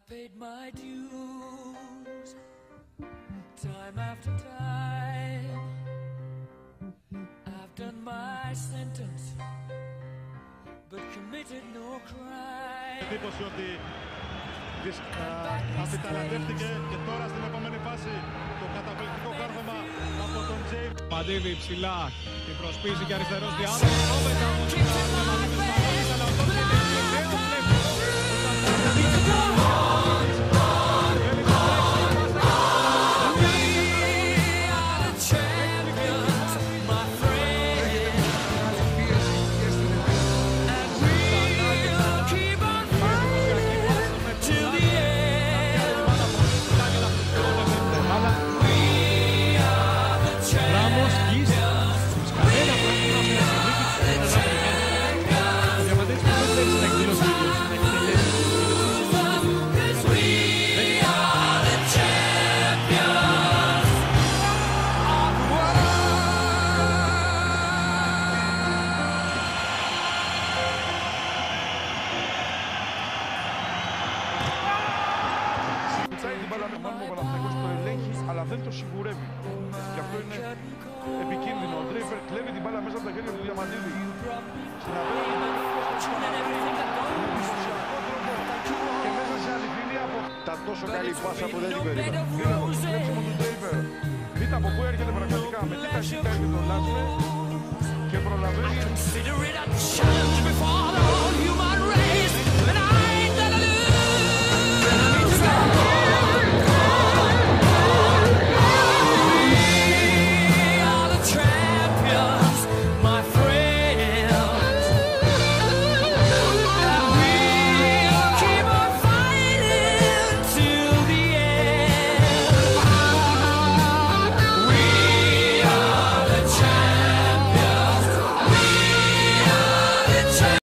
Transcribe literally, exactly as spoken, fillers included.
paid my dues, time after time. I've done my sentence, but committed no crime. Εντύπωση ότι αφιταλαντεύτηκε και τώρα στην επόμενη φάση το καταπληκτικό κάρφωμα από τον Τζέιμ. Παντίδη ψηλά, την προσπίση και αριστερός διάδρομος. Ρόβετα όμως να διαμαντήσει παρόλες, αλλά ο Τόμς είναι τελευταίος αλλά δεν το σιγουρεύει. Και αυτό είναι επικίνδυνο. Ο Ντρέιπερ κλέβει την μπάλα μέσα από τα χέρια του Διαμαντίδη. Και μέσα σε αληθινή από τα τόσο καλή πάσα που δεν την περίμενε. Είδαμε το κλέψιμο του Ντρέιπερ. Δείτε από πού έρχεται πραγματικά. Με τι ταχύτητα έρχεται τον Λάσμε και προλαβαίνει.